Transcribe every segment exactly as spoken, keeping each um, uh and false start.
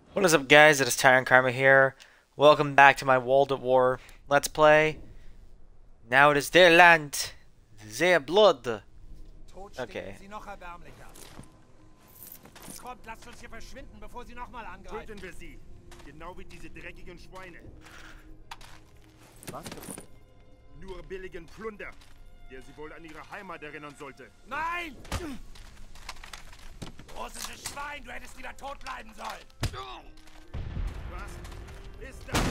What is up, guys? It is Tyrant Karma here. Welcome back to my World at War Let's Play. Now it is their land, their blood. Tod stinken Okay. sie noch erbärmlicher. Kommt, lasst uns hier verschwinden, bevor sie nochmal angreifen. Töten wir sie. Genau wie diese dreckigen Schweine. Was? Nur billigen Plunder, der sie wohl an ihre Heimat erinnern sollte. Nein! Russisches Schwein, du hättest wieder tot bleiben sollen. Was ist das?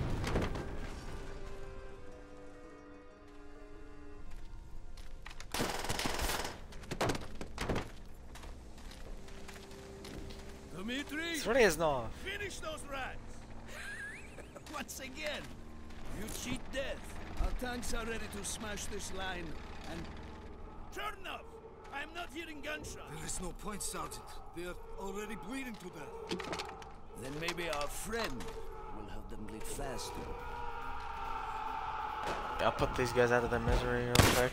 Dmitri, Sreznov. finish those rats! Once again, you cheat death. Our tanks are ready to smash this line, and... Chernov! I'm not hearing gunshots! There is no point, Sergeant. They are already bleeding to death. Then maybe our friend will help them bleed faster. I'll put these guys out of their misery real quick.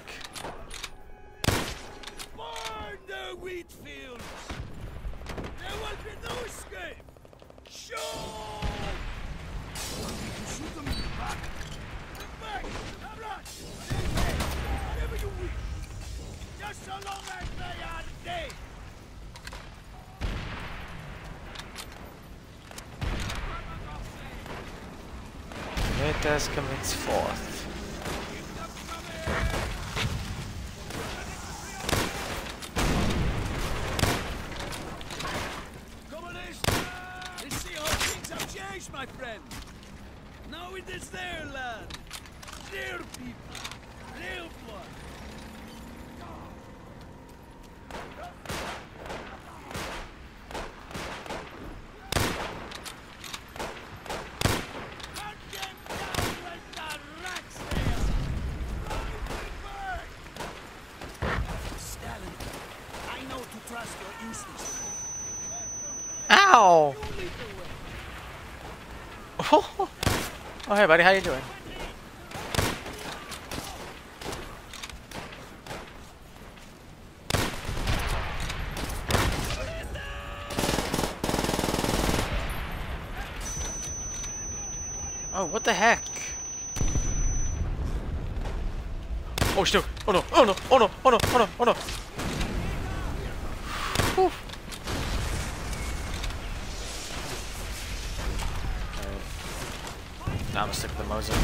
Burn the wheat fields! There will be no escape! Shoot! Shoot them in the back. Back! Run! Whatever you wish! Just so long as they are dead! Let us commence forth. Communist! You see how things have changed, my friend! Now it is their land! Their people! Their blood! Hunt them down like the rats there! Stalin, I know to trust your instincts. Ow! You lead the way. Oh, hey, buddy. How you doing? Oh, what the heck? Oh, shit. Oh, no. Oh, no. Oh, no. Oh, no. Oh, no. Oh, no. Whew. Alright. Now I'm gonna stick with the Mosin.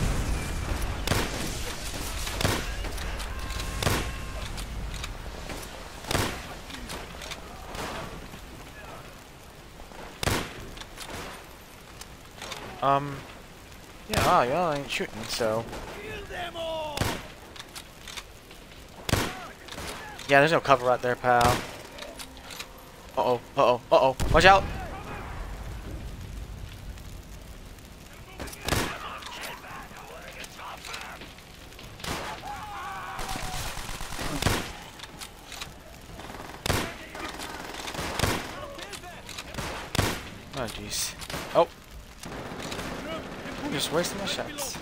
Um, yeah, ah, y'all ain't shooting, so. Kill them all! Yeah, there's no cover out there, pal. Uh-oh, uh-oh, uh-oh. Watch out! Oh, jeez. Oh. I'm just wasting my shots.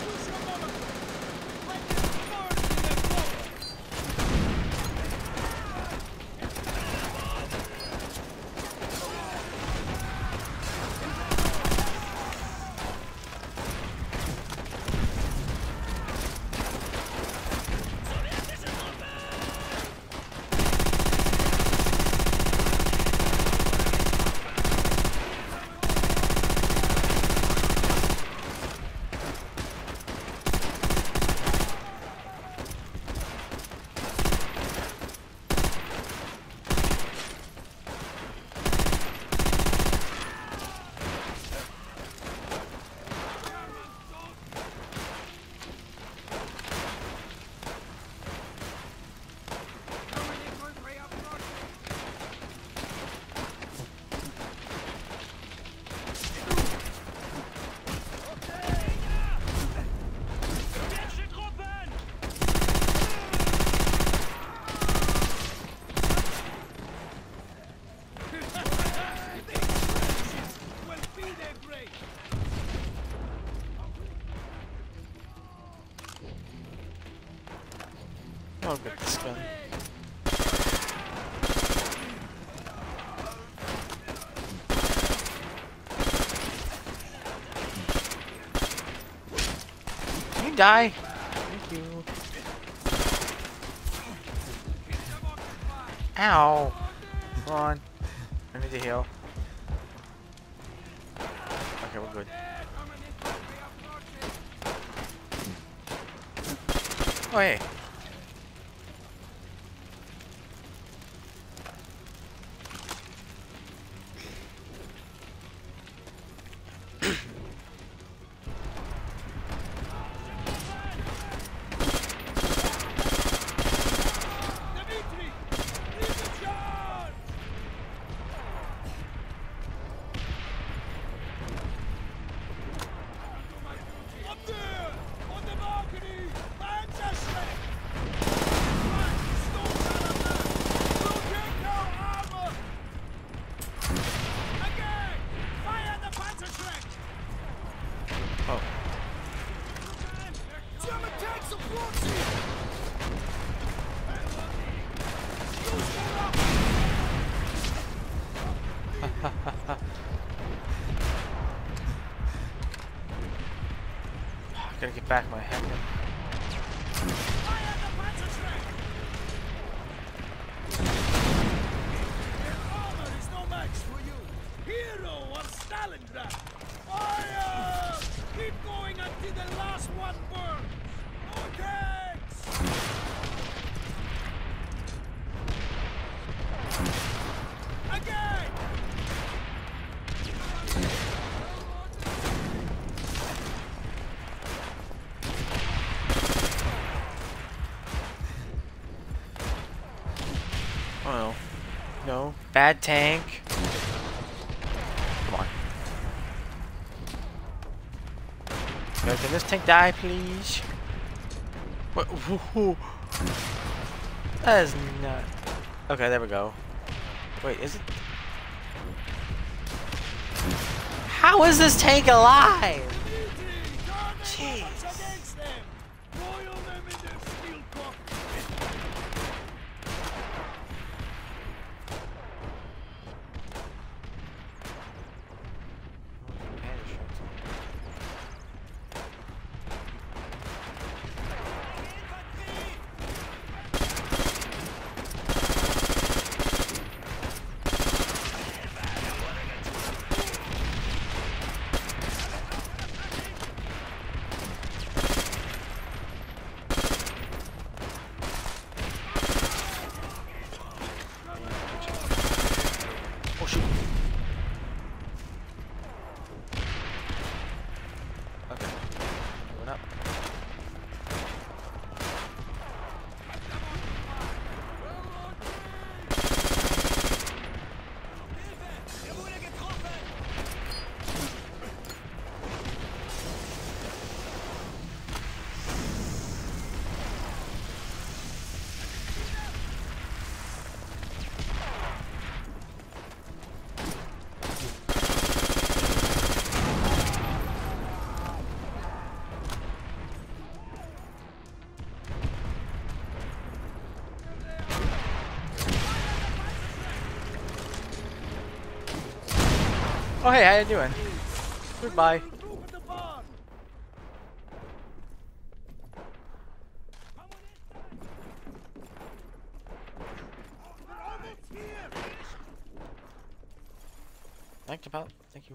I'll get this gun. die? Thank you. Ow. Come on. I need to heal. Okay, we're good. Oh, hey. Gotta get back my head. Armor is no match for you. Hero of Stalingrad. Fire! Keep going until the last one burns. No tanks! Again! Oh no. No. Bad tank. Come on. Yo, can this tank die, please? What? Woohoo. That is not. Okay, there we go. Wait, is it? How is this tank alive? Jeez. Oh hey, how you doing? Goodbye. Thank you, pal. Thank you.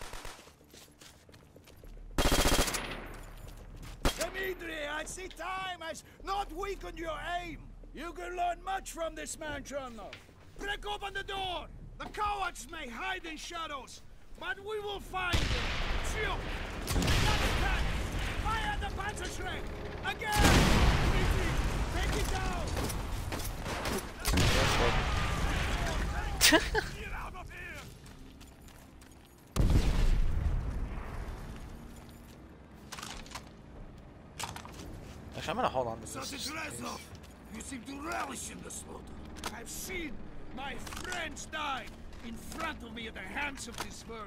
Dimitri, I see time has not weakened your aim. You can learn much from this man, Chernov. Break open the door. The cowards may hide in shadows, but we will find them. Shoot! Another attack! Fire the Panzerschreck! Again! Dimitri, take it down! Get out of here! Actually, I'm gonna hold on to this. Reznov, you seem to relish in the slaughter. I've seen my friends die in front of me at the hands of this vermin.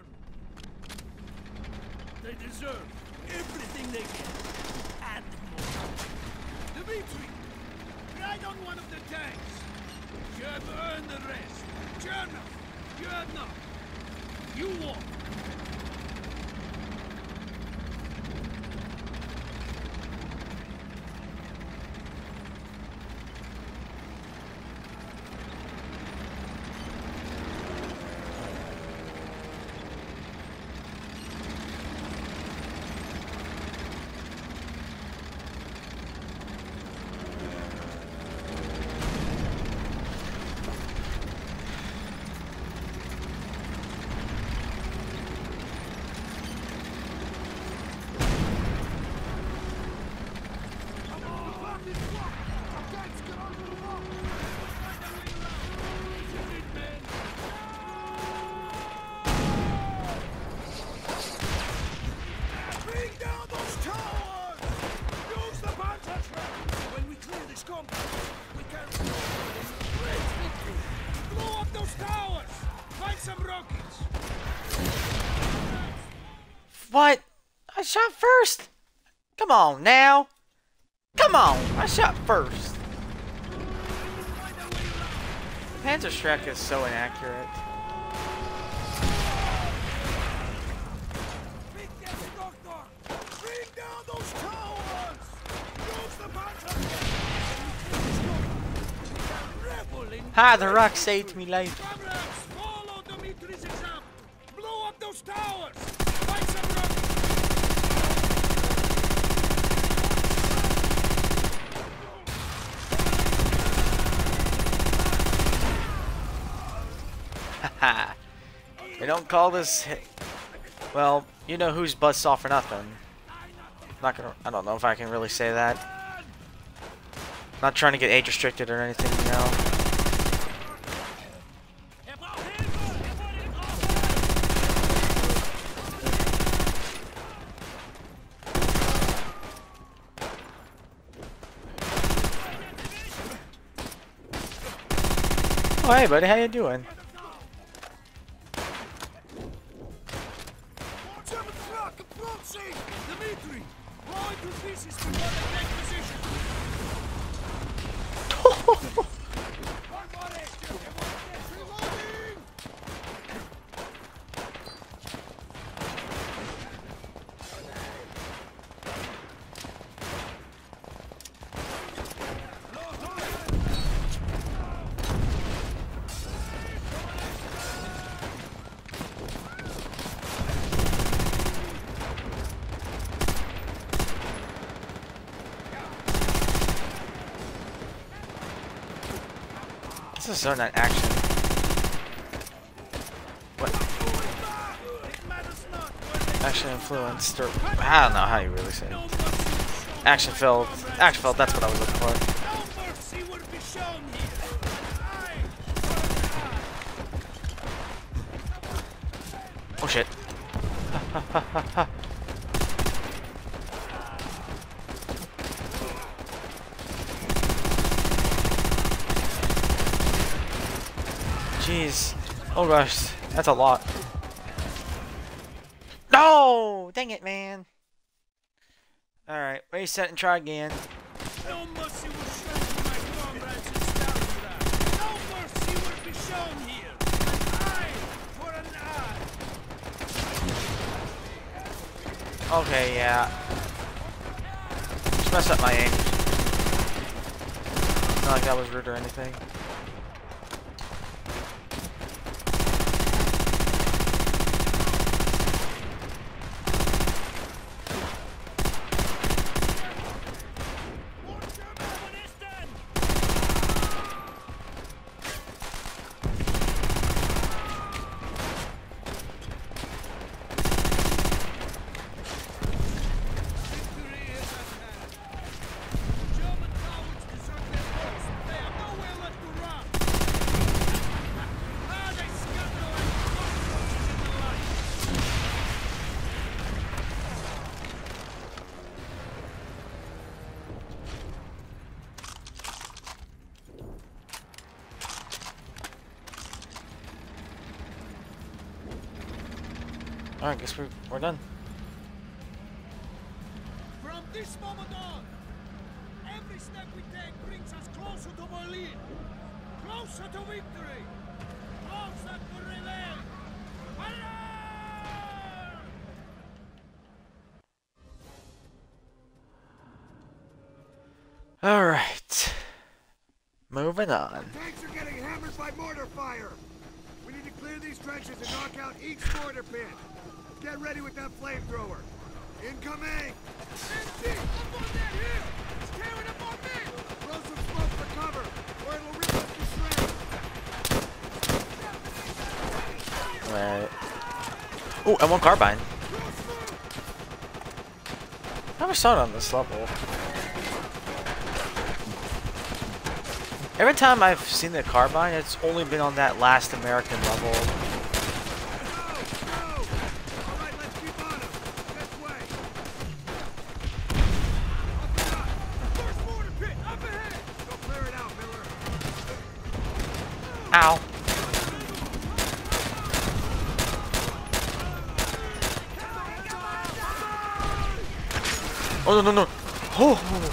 They deserve everything they get, and more. Dimitri, ride on one of the tanks. You have earned the rest. Chernov, you have not. You walk. those towers! Find some rockets! What? I shot first! Come on now! Come on! I shot first! Panzer Shrek is so inaccurate. Bring down those towers! Use the Panzer! Ha! The rock saved me life. Comrades, follow Dimitri's example! Blow up those towers! Find some rockets! Haha. They don't call this hit. Well, you know who's buzzsaw for nothing. Not gonna. I don't know if I can really say that. Not trying to get age restricted or anything, you know. Oh, hey, buddy, how you doing? Dimitri, blow into pieces before they take position. This is so not action. What? Action influenced, or I don't know how you really say it. Action filled. Action filled, that's what I was looking for. Oh shit. Jeez. Oh gosh. That's a lot. No! Dang it, man. Alright, reset and try again. No mercy was shown to my comrades in Stalingrad. No mercy will be shown here. An eye for an eye. Okay, yeah. Just messed up my aim. Not like that was rude or anything. Alright, guess we're, we're done. From this moment on, every step we take brings us closer to Berlin, closer to victory, closer to Relay. Alright. Moving on. Tanks are getting hammered by mortar fire. We need to clear these trenches and knock out each mortar pit. Get ready with that flamethrower. Incoming! Empty! Up on that hill! It's tearing up on me! Throw some smoke for cover, or it'll rip us to shreds. Right. Oh, and one carbine. I never saw it on this level. Every time I've seen the carbine, it's only been on that last American level. Up ahead! Ow. Oh, no, no, no. Oh.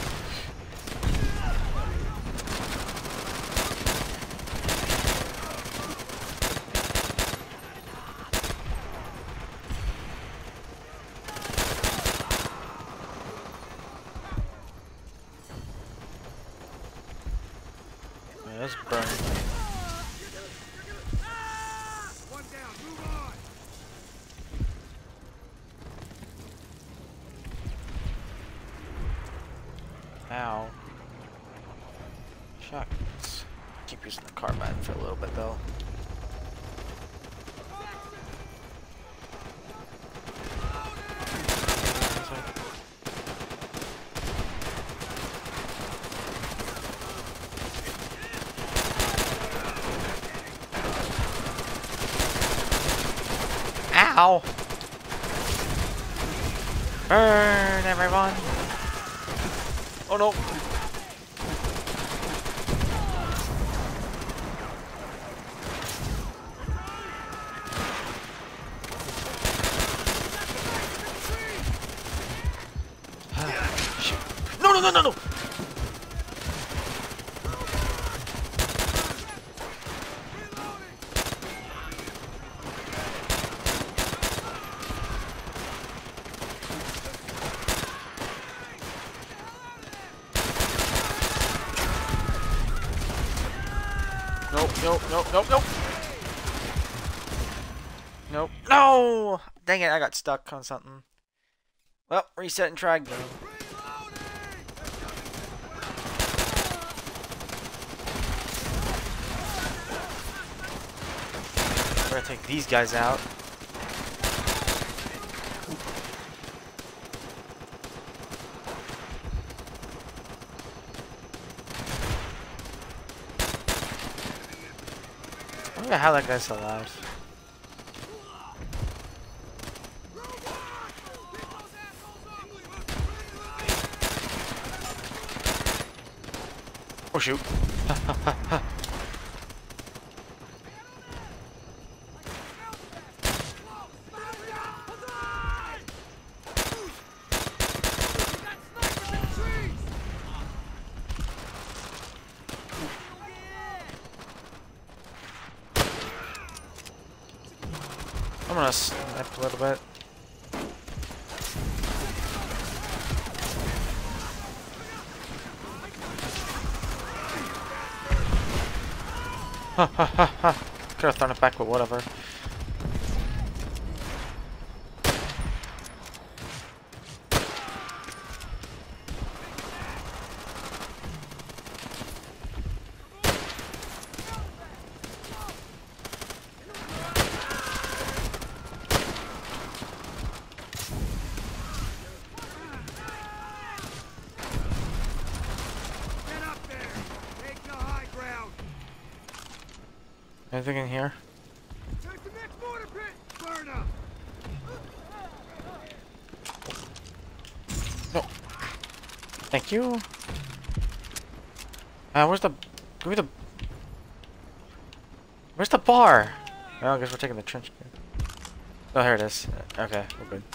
Yeah, that's burning. One down, move on. Ow. Shucks. Keep using the carbine for a little bit though. Ow! Burn, everyone! Oh no! Shoot. No, no, no, no, no! Nope, nope, nope, nope, nope. Nope. No! Dang it, I got stuck on something. Well, reset and try again. We're gonna take these guys out. I wonder how that guy's alive. Oh shoot. I'm gonna snipe a little bit. Ha ha ha ha. Could have thrown it back, but whatever. Get up there. Take the high ground. Anything in here? Take the next mortar pit. Burn up. No. Thank you. Uh, where's the... Give me the... Where's the bar? Oh, I guess we're taking the trench. Oh, here it is. Okay, we're good.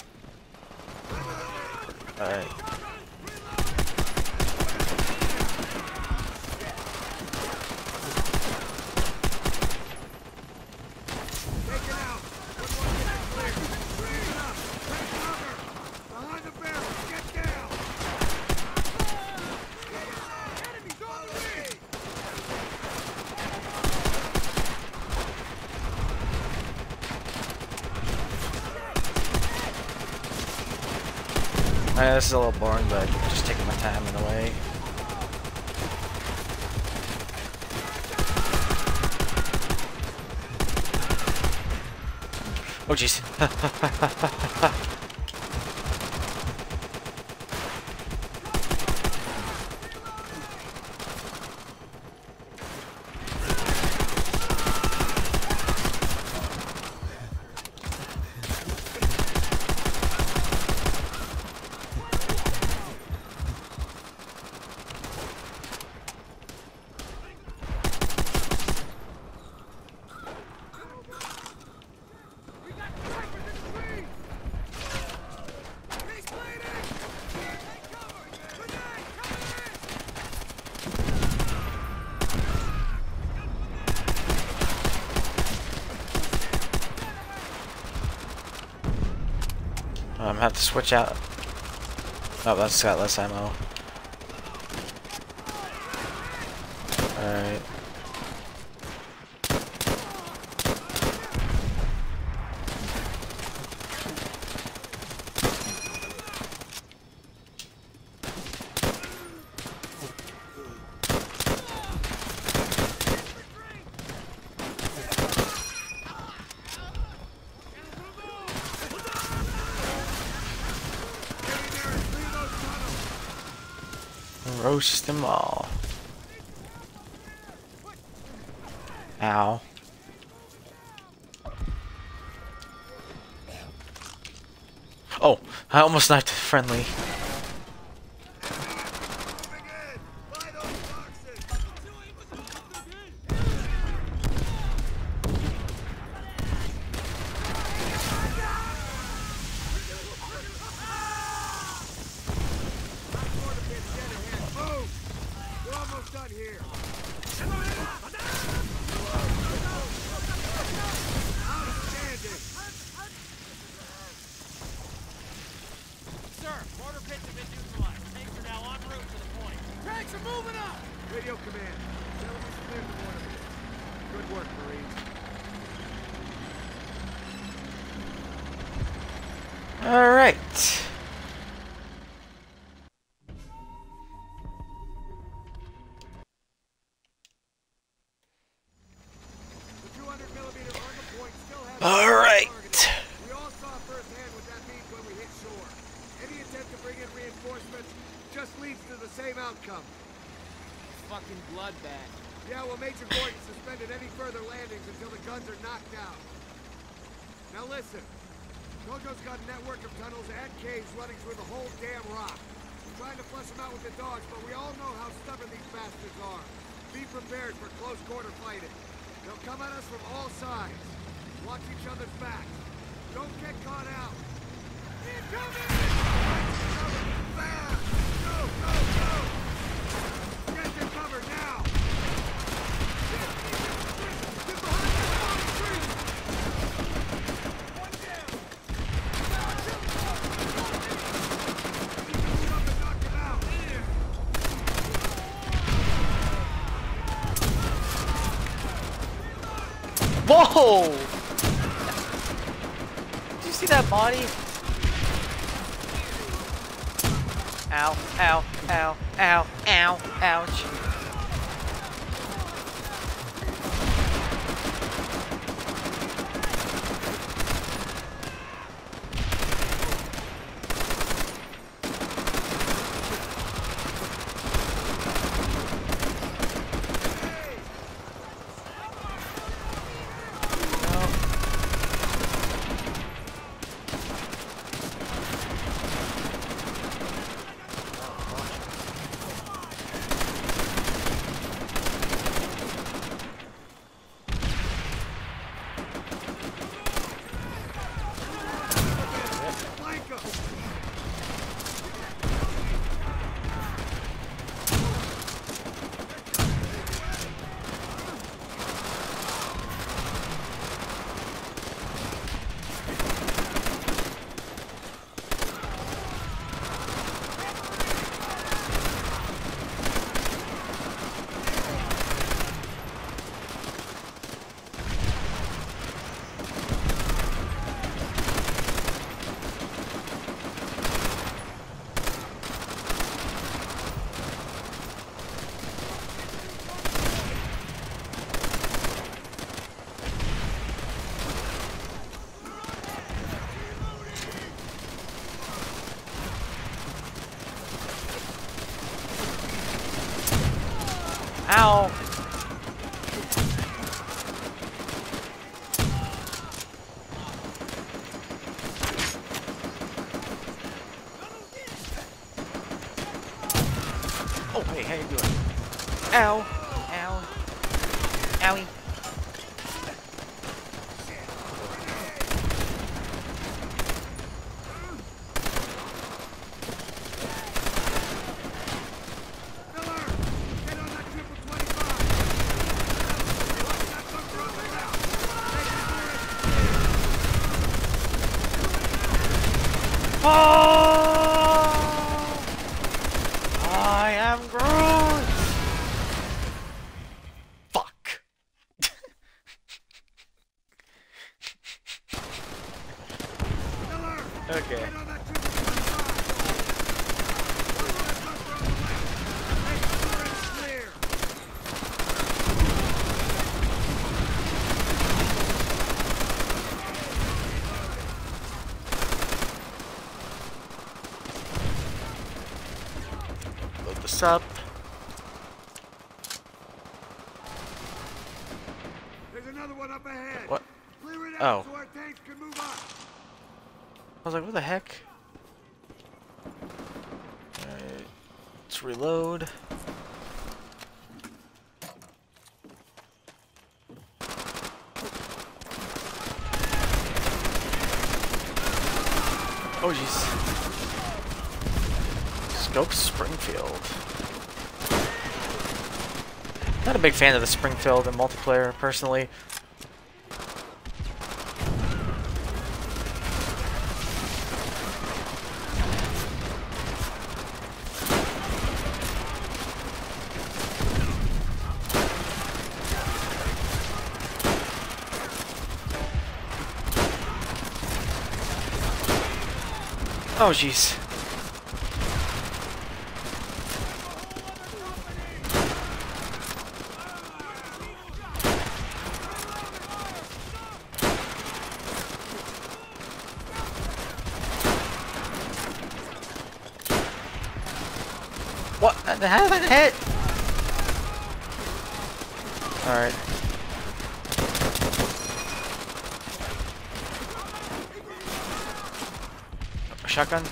Alright. Take it out. One more get clear. Bring it up. Take cover. Behind the barrel. Get down. Enemies on the way. Uh, this is a little boring, but just taking my time in a way. Oh jeez. I'm gonna have to switch out. Oh, that's got less ammo. Alright. Roast them all. Ow. Oh, I almost knifed a friendly. Radio command. Gentlemen's cleared the mortar pit. Good work, Marines. All right. The two hundred millimeter armor point still has. All right. We all saw firsthand what that means when we hit shore. Any attempt to bring in reinforcements just leads to the same outcome. Fucking bloodbath. Yeah, well, Major Gordon suspended any further landings until the guns are knocked out. Now listen, Kojo's got a network of tunnels and caves running through the whole damn rock. We're trying to flush them out with the dogs, but we all know how stubborn these bastards are. Be prepared for close quarter fighting. They'll come at us from all sides. Watch each other's backs. Don't get caught out. Incoming! Fast! Go, go, go! Get to cover now! Get behind that falling tree! One down! Move up and knock him out! Whoa! Did you see that body? Ow, ow, ow, ow, ow, ouch. Ow! Oh, hey, how you doing? Ow! Ow! Owie! Oh! I am Groot! Fuck. Okay. Load this up. There's another one up ahead. What? Clear it Oh. out so our tanks can move up. I was like, what the heck? Alright, let's reload. Oh jeez. Scope Springfield. Not a big fan of the Springfield in multiplayer, personally. Oh jeez. What? How did that hit? Alright. Shotgun?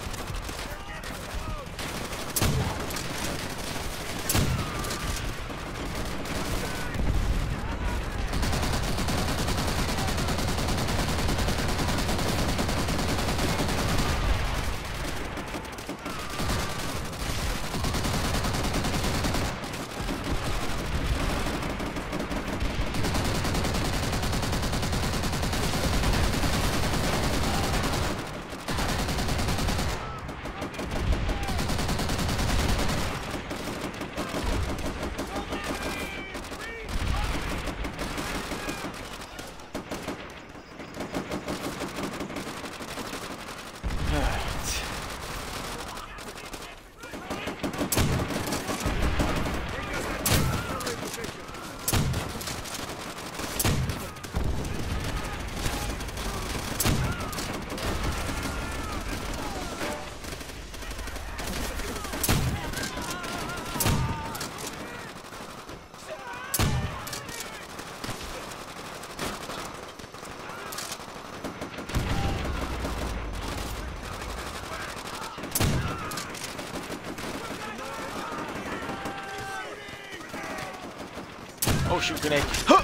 Oh shoot, grenade. Huh!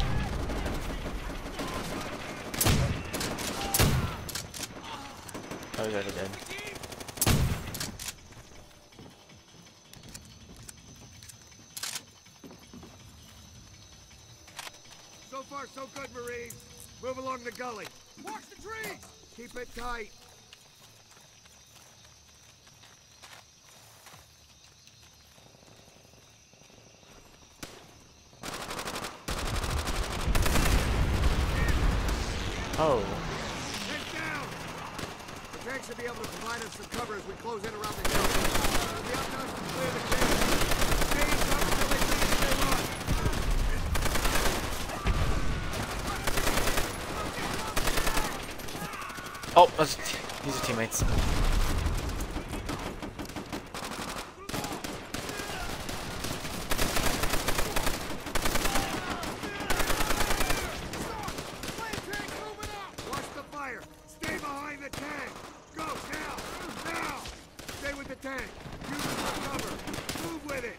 Oh, he's already dead. So far, so good, Marines. Move along the gully. Watch the trees! Keep it tight. Oh. Head down! The tanks should be able to provide us some cover as we close in around the hill. It'll be up to us to clear the cave. Stay in cover until they finish their run. Oh, that's, these are teammates. Watch the fire. Stay behind the tank. Go, now! Now! Stay with the tank. Use it for cover. Move with it.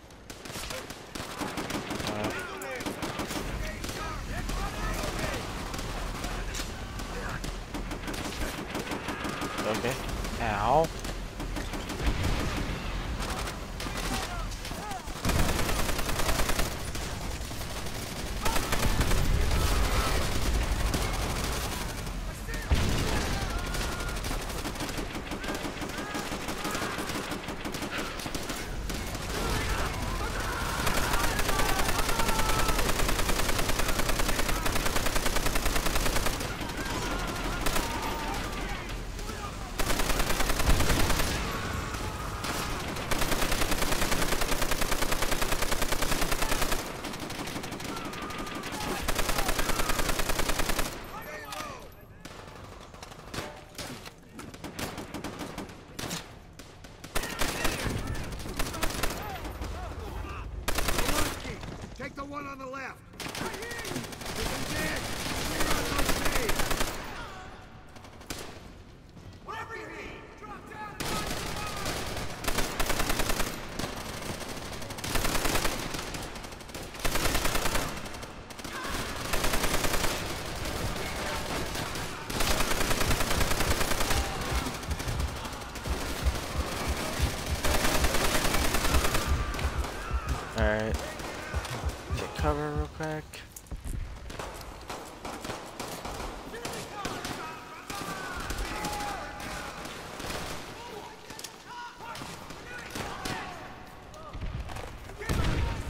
Okay. Ow.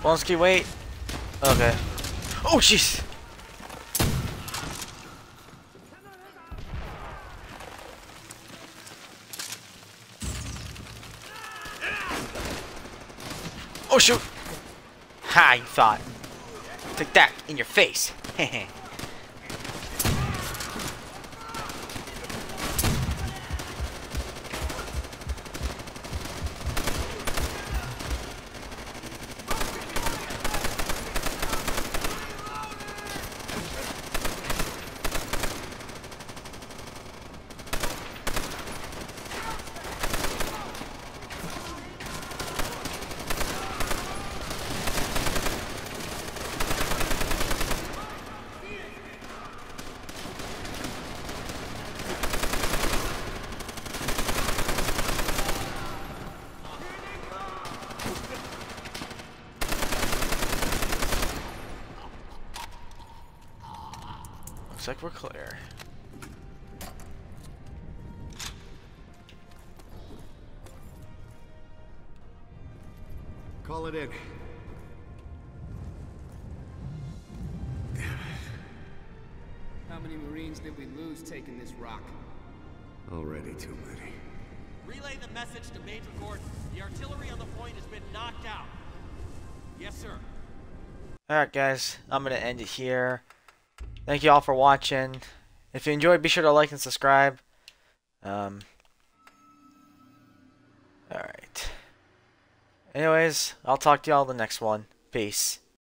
Blonsky, wait. Okay. Oh, jeez. Oh, shoot. Ha, you thought. Take that in your face. Hehe. Looks like we're clear. Call it in. How many Marines did we lose taking this rock? Already too many. Relay the message to Major Gordon. The artillery on the point has been knocked out. Yes, sir. Alright guys, I'm going to end it here. Thank you all for watching. If you enjoyed, be sure to like and subscribe. Um, Alright. Anyways, I'll talk to y'all in the next one. Peace.